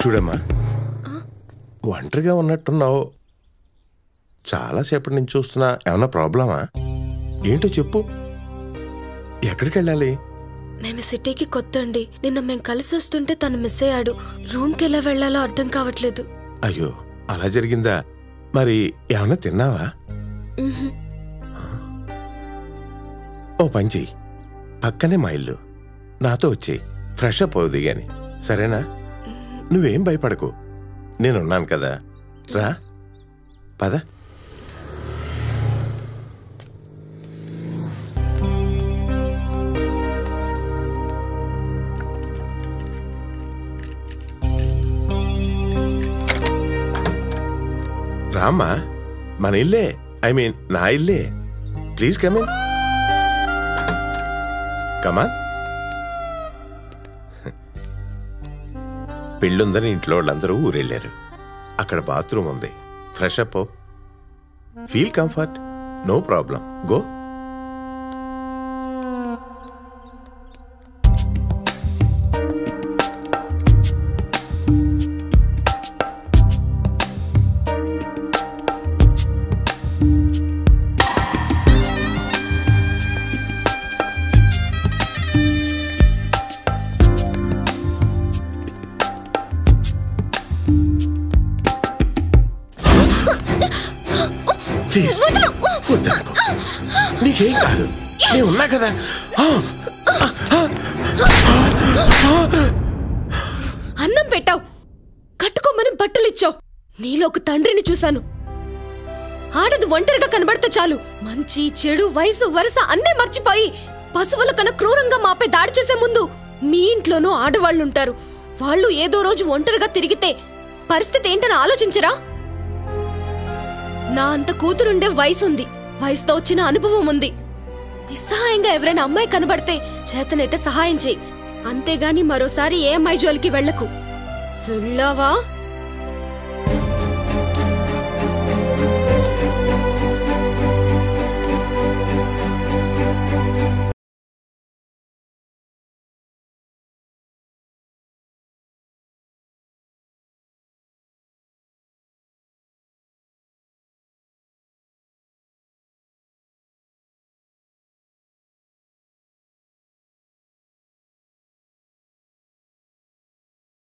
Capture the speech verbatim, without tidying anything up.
చూడమ్మా, ఒంటరిగా ఉన్నట్టున్నావు. చాలాసేపటి నుంచి చూస్తున్నా. ఏమన్నా ప్రాబ్లమా? ఏంటో చెప్పు. ఎక్కడికి వెళ్ళాలి? మేము సిటీకి కొత్త అండి. నిన్న మేము కలిసి వస్తుంటే తను మిస్ అయ్యాడు. రూమ్కి ఎలా వెళ్ళాలో అర్థం కావట్లేదు. అయ్యో, అలా జరిగిందా? మరి ఏమన్నా తిన్నావా? ఓ పని చెయ్యి, పక్కనే మా ఇల్లు, నాతో వచ్చేయి. ఫ్రెష్ అప్ అవుది గాని, సరేనా? నువ్వేం భయపడకు, నేనున్నాను కదా. రా, పద. రామ్మా, మన ఇల్లే. ఐ మీన్ నా ఇల్లే. Please come in. కమాన్. పెళ్ళుందని ఇంట్లో వాళ్ళందరూ ఊరెళ్ళారు. అక్కడ బాత్రూమ్ ఉంది. Fresh up. Feel comfort, no problem. Go. నీకేం కాదు, నేను ఉన్నా కదా. అన్నం పెట్టావు, కట్టుకోమని బట్టలిచ్చావు. నీలో ఒక తండ్రిని చూశాను. ఆడది ఒంటరిగా కనబడితే చాలు, మంచి చెడు వయసు వరుస అన్నే మర్చిపోయి పశువుల కన్నా క్రూరంగా మాపై దాడి చేసే ముందు మీ ఇంట్లోనూ ఆడవాళ్లుంటారు. వాళ్ళు ఏదో రోజు ఒంటరిగా తిరిగితే పరిస్థితి ఏంటని ఆలోచించరా? నా అంత కూతురుండే వయసుంది, వయసుతో వచ్చిన అనుభవం ఉంది. నిస్సహాయంగా ఎవరైనా అమ్మాయి కనబడితే చేతనైతే సహాయం చేయి. అంతేగాని మరోసారి ఏ అమ్మాయి జోలికి వెళ్లకు. వెళ్ళావా